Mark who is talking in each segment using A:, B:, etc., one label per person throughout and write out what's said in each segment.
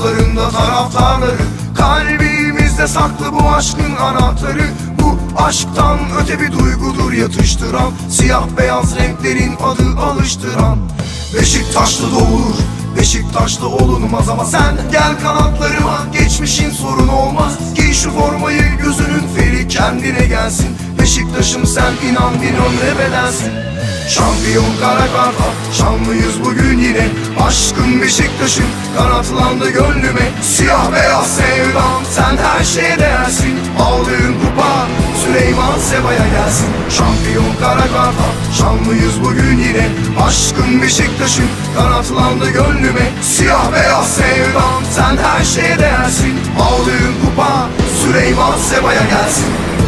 A: kanatlarında taraftarları, kalbimizde saklı bu aşkın anahtarı. Bu aşktan öte bir duygudur yatıştıran, siyah beyaz renklerin adı alıştıran. Beşiktaşlı doğulur, Beşiktaşlı olunmaz ama sen gel kanatlarıma, geçmişin sorun olmaz. Giy şu formayı, gözünün feri kendine gelsin. Beşiktaş'ım sen, inan bin ömre bedelsin. Şampiyon kara kartal, şanlıyız bugün yine. Aşkın Beşiktaş'ın kanatlandı gönlüme. Siyah beyaz sevdam, sen her şeye değersin. Aldığın kupa Süleyman Seba'ya gelsin. Şampiyon kara kartal, şanlıyız bugün yine. Aşkın Beşiktaş'ın kanatlandı gönlüme. Siyah beyaz sevdam, sen her şeye değersin. Aldığın kupa Süleyman Seba'ya gelsin.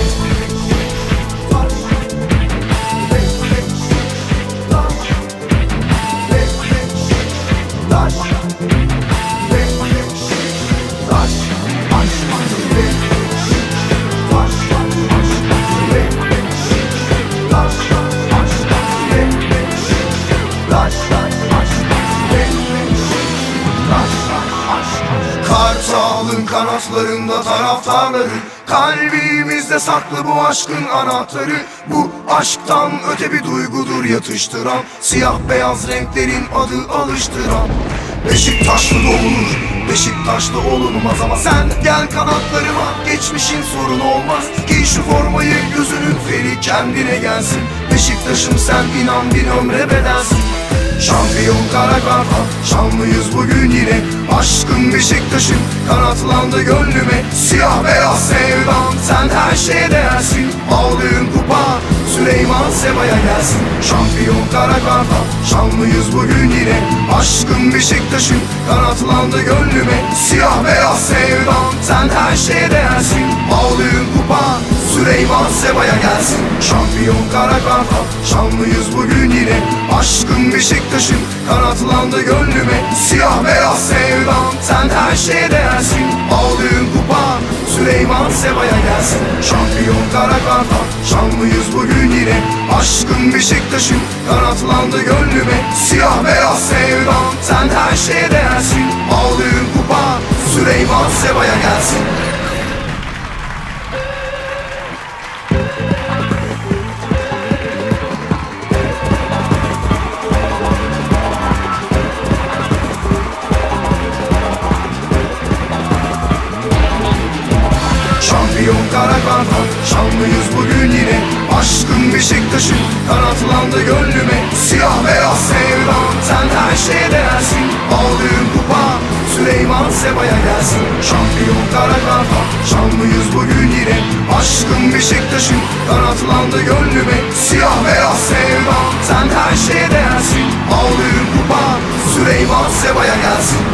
A: Kartalın kanatlarında taraftarları, kalbimizde saklı bu aşkın anahtarı. Bu aşktan öte bir duygudur yatıştıran, siyah beyaz renklerin adı alıştıran. Beşiktaşlı doğulur, Beşiktaşlı olunmaz ama sen gel kanatlarıma, geçmişin sorun olmaz. Giy şu formayı, gözünün feri kendine gelsin. Beşiktaş'ım sen, inan bin ömre bedelsin. Şampiyon kara kartal, şanlıyız bugün yine. Aşkın Beşiktaş'ın kanatlandı gönlüme. Siyah beyaz sevdam, sen her şeye değersin. Aldığın kupa Süleyman Seba'ya gelsin. Şampiyon kara kartal, şanlıyız bugün yine. Aşkın Beşiktaş'ın kanatlandı gönlüme. Siyah beyaz sevdam, sen her şeye değersin. Aldığın kupa Süleyman Seba'ya gelsin. Şampiyon kara kartal, şanlıyız bugün yine. Aşkın Beşiktaş'ın kanatlandı gönlüme. Siyah beyaz sevdam, sen her şeye değersin. Aldığın kupa Süleyman Seba'ya gelsin. Şampiyon kara kartal, şanlıyız bugün yine. Aşkın Beşiktaş'ın kanatlandı gönlüme. Siyah beyaz sevdam, sen her şeye değersin. Aldığın kupa Süleyman Seba'ya gelsin. Şampiyon kara kartal, şanlıyız bugün yine. Aşkın Beşiktaş'ın kanatlandı gönlüme. Siyah beyaz sevdam, sen her şeye değersin. Aldığın kupa Süleyman Seba'ya gelsin. Şampiyon kara kartal, şanlıyız bugün yine. Aşkın Beşiktaş'ın kanatlandı gönlüme. Siyah beyaz sevdam, sen her şeye değersin. Aldığın kupa Süleyman Seba'ya gelsin.